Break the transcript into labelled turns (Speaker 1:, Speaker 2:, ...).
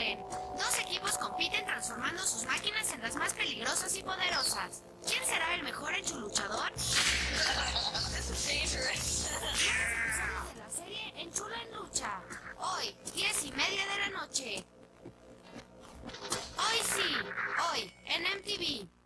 Speaker 1: creen? Dos equipos compiten transformando sus máquinas en las más peligrosas y poderosas. ¿Quién será el mejor en su luchador? De la serie Enchulo en Lucha. Hoy, 10:30 de la noche. Hoy sí, hoy, en MTV.